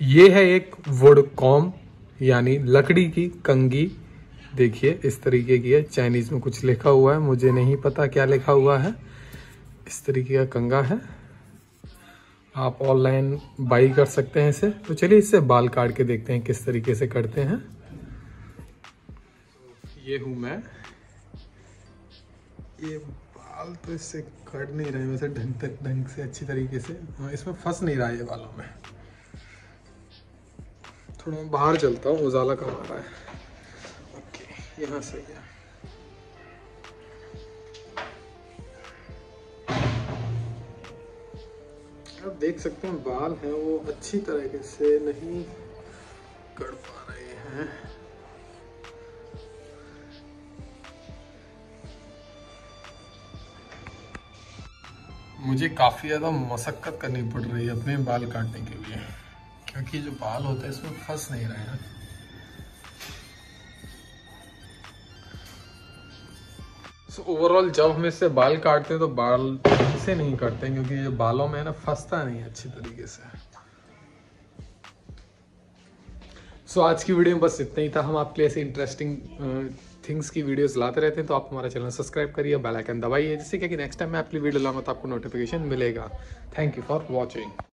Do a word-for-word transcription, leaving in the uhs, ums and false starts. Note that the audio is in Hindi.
ये है एक वुड कॉम यानी लकड़ी की कंघी। देखिए इस तरीके की है, चाइनीज में कुछ लिखा हुआ है, मुझे नहीं पता क्या लिखा हुआ है। इस तरीके का कंघा है, आप ऑनलाइन बाई कर सकते हैं इसे। तो चलिए इससे बाल काट के देखते हैं किस तरीके से करते हैं। ये हूं मैं, ये बाल तो इससे कट नहीं रहे वैसे ढंग तक ढंग से अच्छी तरीके से, इसमें फंस नहीं रहा है ये बालों में। थोड़ा मैं बाहर चलता हूँ, उजाला कम आ रहा है। ओके, यहाँ सही है। आप देख सकते हैं बाल हैं वो अच्छी तरीके से नहीं कर पा रहे हैं। मुझे काफ़ी ज़्यादा मशक्कत करनी पड़ रही है अपने बाल काटने के लिए, क्योंकि जो बाल होते हैं इसमें फंस नहीं रहे हैं। सो ओवरऑल जब हम इससे बाल काटते हैं तो बाल इसे नहीं काटते हैं, क्योंकि ये बालों में है ना फंसता नहीं है अच्छी तरीके से। सो so, आज की वीडियो में बस इतना ही था। हम आपके लिए ऐसे इंटरेस्टिंग थिंग्स की वीडियोस लाते रहते हैं, तो आप हमारा चैनल सब्सक्राइब करिए, बेल आइकन दबाइए, जिससे कि नेक्स्ट टाइम मैं आपकी वीडियो लाऊंगा तो आपको नोटिफिकेशन मिलेगा। Thank you for watching.